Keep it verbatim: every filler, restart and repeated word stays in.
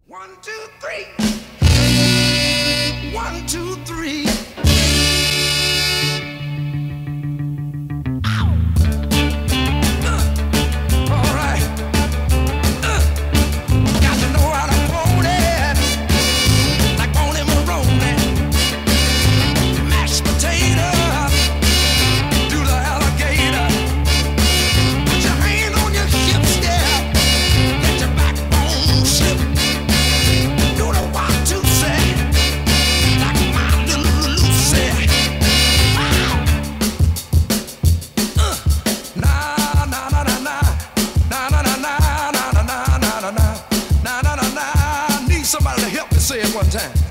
One, two, three. One, two, three. Ow. Uh, all right. Uh, got to know how to hold it, like Bonnie Maroney. Mashed potato, do the alligator. Put your hand on your hips, yeah. Let your backbone slip. Do the one, two, say, like my little Lucy. Wow. Uh, na na na na na, na na na na na na na na na na na na na. Need somebody to help me say it one time.